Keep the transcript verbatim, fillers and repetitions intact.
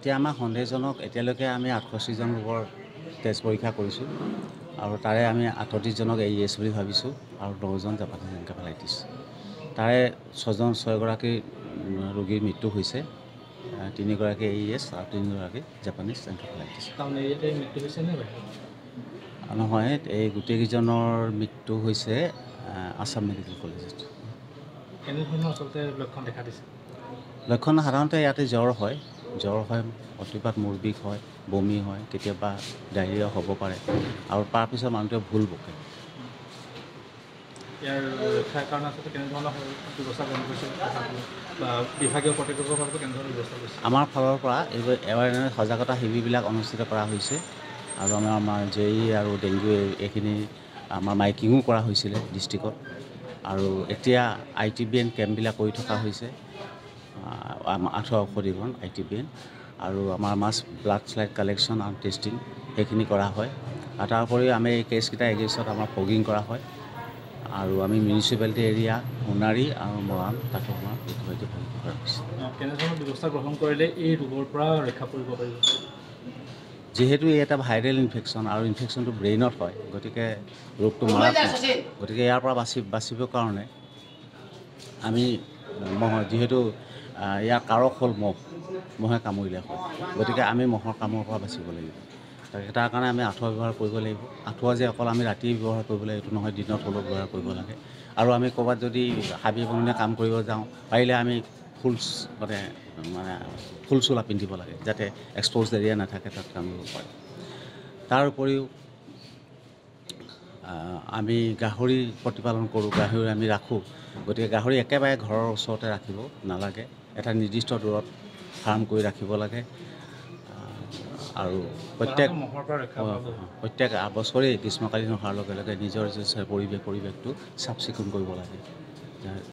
এতিয়া আমাৰ সন্দেহজনক এতিয়ালৈকে আমি আঠষষ্ঠিজন লোকৰ তেজ পৰীক্ষা কৰিছোঁ আৰু তাৰে আমি আঠত্ৰিছজনক এ ই এছ বুলি ভাবিছোঁ আৰু দহজন জাপানীজ এনকেফেলাইটিছ। তাৰে ছজন ছয়গৰাকী ৰোগীৰ মৃত্যু হৈছে, তিনিগৰাকী এ ই এছ আৰু তিনিগৰাকী জাপানীজ এনকেফেলাইটিছ। নহয়, এই গোটেইকেইজনৰ মৃত্যু হৈছে আছাম মেডিকেল কলেজত। কেনেধৰণৰ আচলতে লক্ষণ দেখা দিছে? লক্ষণ সাধাৰণতে ইয়াতে জ্বৰ হয়, জ্বৰ হয়, অতিপাত মূৰ বিষ হয়, বমি হয়, কেতিয়াবা ডায়েৰিয়া হ'ব পাৰে আৰু তাৰপিছত মানুহটোৱে ভুল বকে। ইয়াৰ ৰক্ষাৰ কাৰণে আচলতে কেনেধৰণৰ ব্যৱস্থা গ্ৰহণ কৰিছে বা বিভাগীয় কৰ্তৃপক্ষৰ ফালৰ পৰা কেনেধৰণৰ ব্যৱস্থা কৰিছে? আমাৰ ফালৰ পৰা এইবোৰ এৱাৰনেছ সজাগতা শিবিৰবিলাক অনুষ্ঠিত কৰা হৈছে আৰু আমাৰ আমাৰ জে ই আৰু ডেংগু এইখিনি আমাৰ মাইকিঙো কৰা হৈছিলে ডিষ্ট্ৰিক্টত আৰু এতিয়া আই টি বি এন কেম্পবিলাক কৰি থকা হৈছে, আঁঠুৱা ঔষধিকৰণ আই টি বি এন আৰু আমাৰ মাছ ব্লাড শ্লাইড কালেকশ্যন আৰু টেষ্টিং সেইখিনি কৰা হয়। আৰু তাৰ উপৰিও আমি এই কেছকেইটা এগেইনষ্টত আমাৰ ফগিং কৰা হয় আৰু আমি মিউনিচিপালিটি এৰিয়া সোণাৰী আৰু মৰাণ তাতো আমাৰ ইতিমধ্যে ফগিং কৰা হৈছে। কেনেধৰণৰ ব্যৱস্থা গ্ৰহণ কৰিলে এই ৰোগৰ পৰা ৰক্ষা পৰিব পাৰিব? যিহেতু এই এটা ভাইৰেল ইনফেকশ্যন আৰু ইনফেকশ্যনটো ব্ৰেইনত হয়, গতিকে ৰোগটো মাৰাত্মক। গতিকে ইয়াৰ পৰা বাচি বাচিবৰ কাৰণে আমি মহ যিহেতু ইয়াৰ কাৰক হ'ল মহ, মহে কামুৰিলে হয়, গতিকে আমি মহৰ কামৰ পৰা বাচিব লাগিব। তাৰ কাৰণে আমি আঁঠুৱা ব্যৱহাৰ কৰিব লাগিব। আঁঠুৱা যে অকল আমি ৰাতি ব্যৱহাৰ কৰিব লাগিব এইটো নহয়, দিনত হ'লেও ব্যৱহাৰ কৰিব লাগে। আৰু আমি ক'ৰবাত যদি হাবি বননিয়ে কাম কৰিব যাওঁ, পাৰিলে আমি ফুল মানে মানে ফুল চোলা পিন্ধিব লাগে যাতে এক্সপ'জ এৰিয়া নাথাকে, তাত কাম কৰিব পাৰে। তাৰ উপৰিও আমি গাহৰি প্ৰতিপালন কৰোঁ, গাহৰি আমি ৰাখোঁ, গতিকে গাহৰি একেবাৰে ঘৰৰ ওচৰতে ৰাখিব নালাগে, এটা নিৰ্দিষ্ট দূৰত ফাৰ্ম কৰি ৰাখিব লাগে আৰু প্ৰত্যেক প্ৰত্যেক বছৰেই গ্ৰীষ্মকালীন অহাৰ লগে লগে নিজৰ পৰিৱেশ পৰিৱেশটো চাফ চিকুণ কৰিব লাগে।